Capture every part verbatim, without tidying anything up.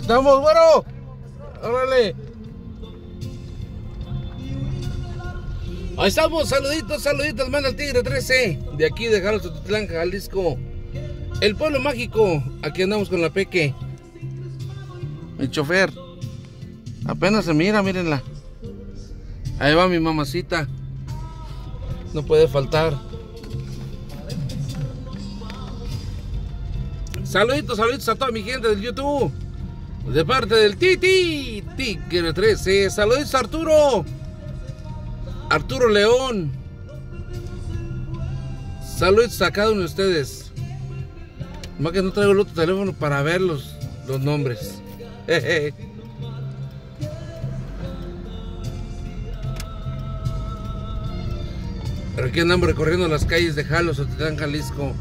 Estamos, güero. Órale. Ahí estamos, saluditos, saluditos, manda el Tigre trece. De aquí de Jalo, Totitlán, Jalisco. El pueblo mágico. Aquí andamos con la Peque. El chofer. Apenas se mira, mírenla. Ahí va mi mamacita. No puede faltar. Saluditos, saluditos a toda mi gente del YouTube. De parte del Titi Tigre trece. Saluditos a Arturo. Arturo León. Saluditos a cada uno de ustedes. Más que no traigo el otro teléfono para ver los, los nombres. Jeje. Pero aquí andamos recorriendo las calles de Jalo, Totitlán, Jalisco.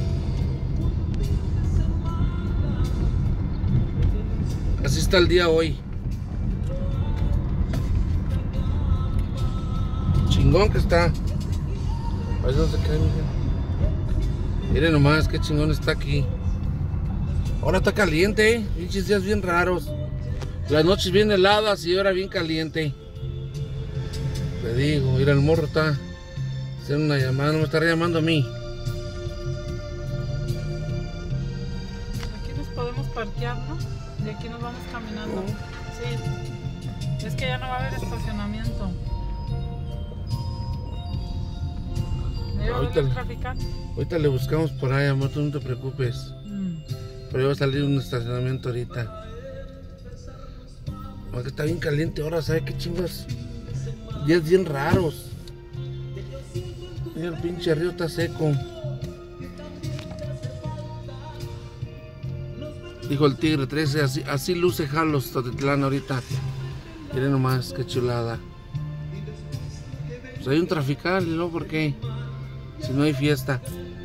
Así está el día hoy. Chingón que está. A ver dónde se cae, mira. Miren nomás qué chingón está aquí. Ahora está caliente, ¿eh? Pinches días bien raros. Las noches bien heladas y ahora bien caliente. Te digo, mira, el morro está haciendo una llamada, no me estará llamando a mí. Aquí nos podemos parquear, ¿no? Y aquí nos vamos caminando. Oh. Sí. Es que ya no va a haber estacionamiento. Ahorita, ahorita le buscamos por ahí, amor, tú no te preocupes. Mm. Pero ya va a salir un estacionamiento ahorita. Aunque está bien caliente ahora, ¿sabe qué chingos? Días bien raros. Mira, el pinche río está seco. Dijo el Tigre trece, así, así luce Jalo, Totitlán ahorita. Miren nomás, qué chulada. Pues hay un trafical, ¿no? ¿Por qué? Si no hay fiesta.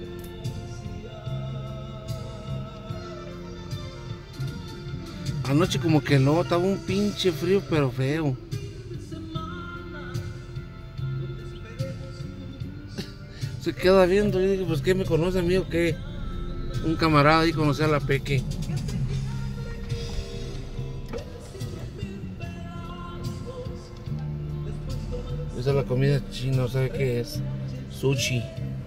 Anoche como que no, estaba un pinche frío pero feo. Se queda viendo y dije, pues ¿qué me conoce a mí o qué? Un camarada ahí conocía a la Peque. Esa es la comida china, ¿sabe qué es? Sushi.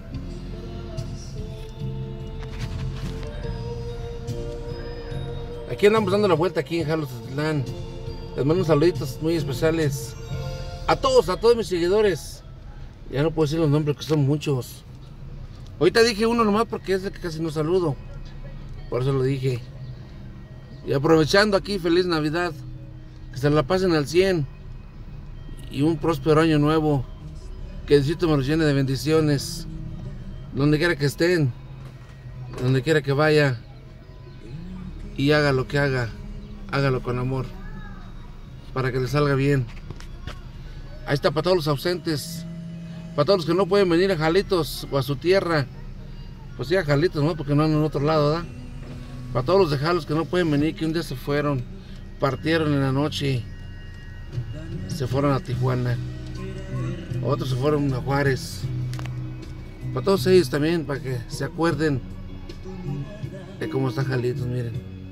Aquí andamos dando la vuelta aquí en Jalo, Totitlán. Les mando unos saluditos muy especiales a todos, a todos mis seguidores. Ya no puedo decir los nombres, que son muchos. Ahorita dije uno nomás porque es el que casi no saludo. Por eso lo dije. Y aprovechando aquí, feliz Navidad. Que se la pasen al cien. Y un próspero año nuevo. Que Diosito me los llene de bendiciones. Donde quiera que estén. Donde quiera que vaya. Y haga lo que haga. Hágalo con amor. Para que le salga bien. Ahí está para todos los ausentes. Para todos los que no pueden venir a Jalitos o a su tierra. Pues sí, a Jalitos, ¿no? Porque no andan en otro lado, ¿verdad? Para todos los de Jalos que no pueden venir, que un día se fueron. Partieron en la noche. Se fueron a Tijuana. Otros se fueron a Juárez. Para todos ellos también, para que se acuerden de cómo está Jalitos, miren.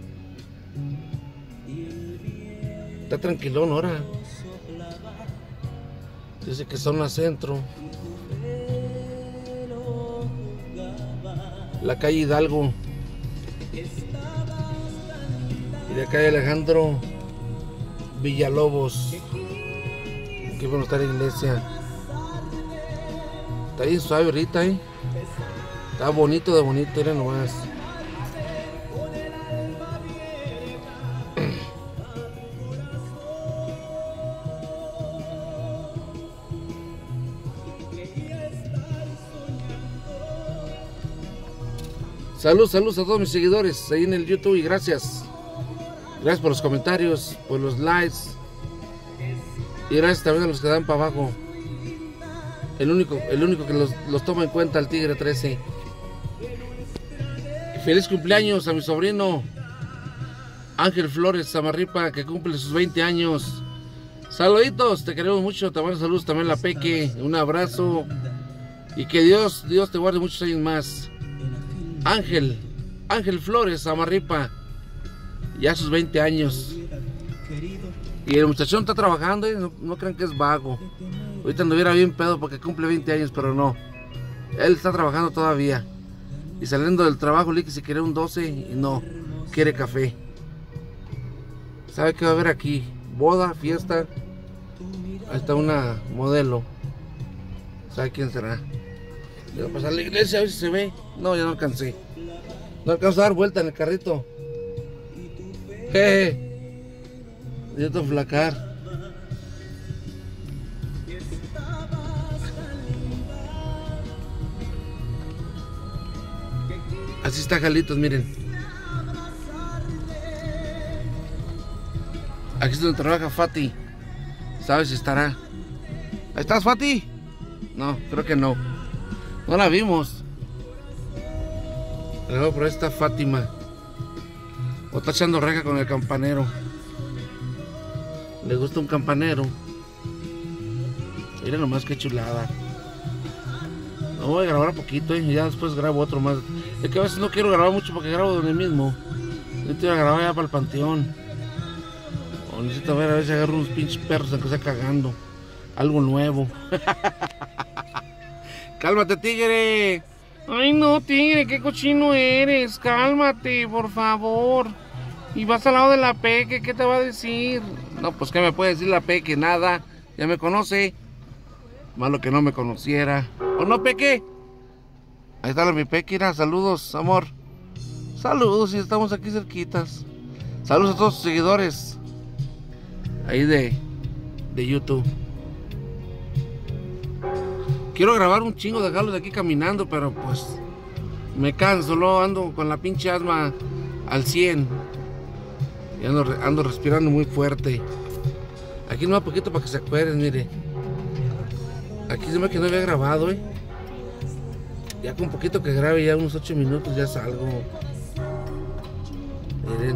Está tranquilón ahora. Dice que son a centro. La calle Hidalgo. Y de acá hay Alejandro Villalobos. Aquí va a estar la iglesia. Está bien suave ahorita, ¿eh? Está bonito de bonito, miren nomás. Salud, salud a todos mis seguidores ahí en el YouTube y gracias. Gracias por los comentarios, por los likes. Y gracias también a los que dan para abajo. El único, el único que los, los toma en cuenta, el Tigre trece. Feliz cumpleaños a mi sobrino Ángel Flores Samarripa, que cumple sus veinte años. Saluditos, te queremos mucho, te mando saludos también la Peque. Un abrazo. Y que Dios, Dios te guarde muchos años más. Ángel, Ángel Flores Samarripa. ya sus veinte años. Y el muchachón está trabajando, ¿eh? no, no crean que es vago. Ahorita anduviera bien pedo porque cumple veinte años, pero no. Él está trabajando todavía. Y saliendo del trabajo le dije si quiere un doce y no, quiere café. ¿Sabe qué va a haber aquí? Boda, fiesta. Ahí está una modelo. ¿Sabe quién será? Voy a pasar a la iglesia a ver si se ve. No, ya no alcancé. No alcanzo a dar vuelta en el carrito. Jeje. Necesito flacar. Así está Jalitos, miren. Aquí es donde trabaja Fati. ¿Sabes si estará? ¿Ahí estás, Fati? No, creo que no. No la vimos. Luego por ahí está Fátima. O está echando reja con el campanero. Le gusta un campanero. Mira nomás qué chulada. No voy a grabar un poquito, ¿eh? Y ya después grabo otro más. Es que a veces no quiero grabar mucho porque grabo donde mismo. Necesito ir a grabar ya para el panteón. O necesito ver a ver si agarro unos pinches perros aunque sea cagando. Algo nuevo. Cálmate, tigre. Ay no, tigre, qué cochino eres. Cálmate, por favor. Y vas al lado de la Peque, ¿qué te va a decir? No, pues ¿qué me puede decir la Peque? Nada, ya me conoce. Malo que no me conociera. ¿O no, Peque? Ahí está la mi Peque, mira, saludos, amor. Saludos, y estamos aquí cerquitas. Saludos a todos sus seguidores. Ahí de, de YouTube. Quiero grabar un chingo de galos de aquí caminando, pero pues me canso, lo ando con la pinche asma al cien. Y ando, ando respirando muy fuerte. Aquí no va poquito para que se acuerden, mire. Aquí se me que no había grabado, eh. Ya con poquito que grabe, ya unos ocho minutos ya salgo. Miren.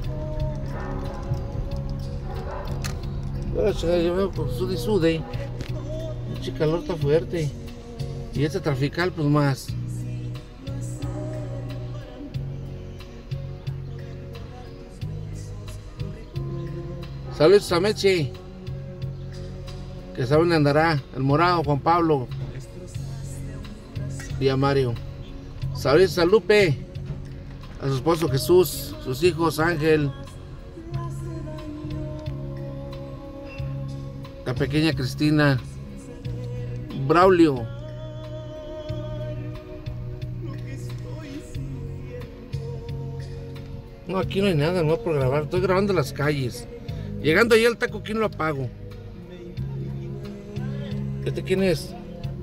Yo veo por sude y sude. Mucho calor está fuerte. Y este trafical pues más. Saludos a Meche, que sabe dónde andará. El morado, Juan Pablo y a Mario. Saludos a Lupe, a su esposo Jesús, sus hijos Ángel, la pequeña Cristina, Braulio. No, aquí no hay nada, no por grabar. Estoy grabando las calles. Llegando ahí al taco, ¿quién lo apago? ¿Este quién es?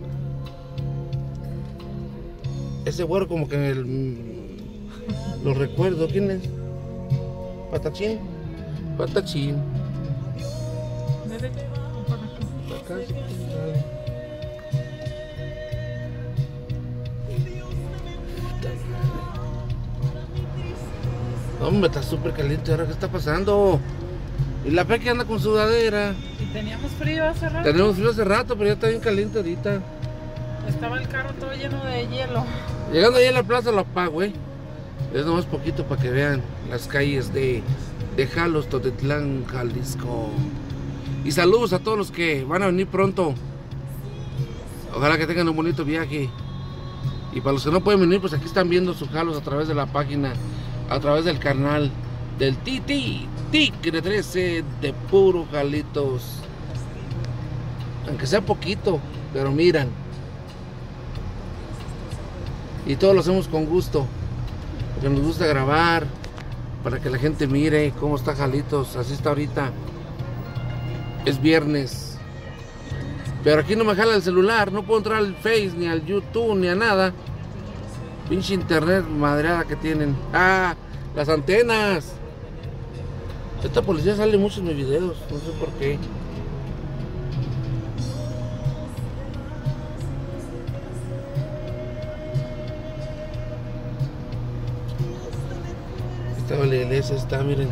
Ese güero como que el, lo recuerdo. ¿Quién es? ¿Patachín? Patachín. Acá. Hombre, está súper caliente. ¿Ahora qué está pasando? Y la Peque anda con sudadera. Y teníamos frío hace rato. Teníamos frío hace rato, pero ya está bien caliente ahorita. Estaba el carro todo lleno de hielo. Llegando ahí a la plaza lo apago, eh. Es nomás poquito para que vean las calles de, de Jalos, Totitlán, Jalisco. Y saludos a todos los que van a venir pronto. Ojalá que tengan un bonito viaje. Y para los que no pueden venir, pues aquí están viendo sus Jalos a través de la página, a través del canal del Titi Tigre trece de puro Jalitos. Aunque sea poquito, pero miran. Y todos lo hacemos con gusto, porque nos gusta grabar, para que la gente mire cómo está Jalitos. Así está ahorita. Es viernes. Pero aquí no me jala el celular, no puedo entrar al Face, ni al YouTube, ni a nada. Pinche internet madreada que tienen. Ah, las antenas. Esta policía sale mucho en mis videos, no sé por qué. Esta la iglesia está, miren.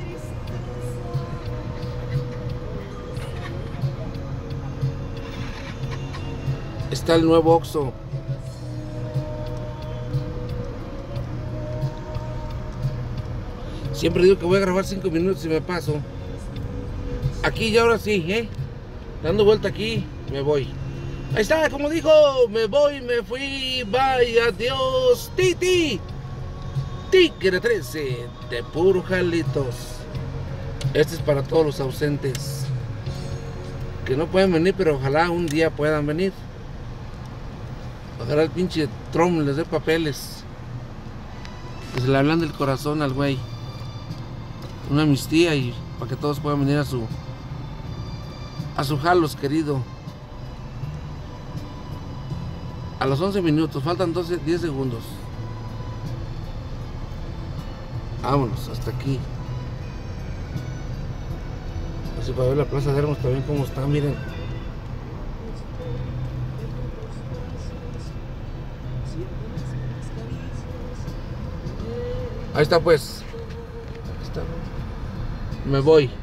Está el nuevo Oxxo. Siempre digo que voy a grabar cinco minutos y me paso. Aquí y ahora sí, ¿eh? Dando vuelta aquí, me voy. Ahí está, como dijo, me voy, me fui, bye, adiós, Titi. Tigre trece, de puro Jalitos. Este es para todos los ausentes que no pueden venir, pero ojalá un día puedan venir. Ojalá el pinche Trump les dé papeles, que se le hablan del corazón al güey. Una amnistía y para que todos puedan venir a su a su Jalos querido. A los once minutos, faltan doce, diez segundos. Vámonos, hasta aquí. Así para ver la Plaza de Armas también como está, miren. Ahí está pues. Ahí está. Me voy.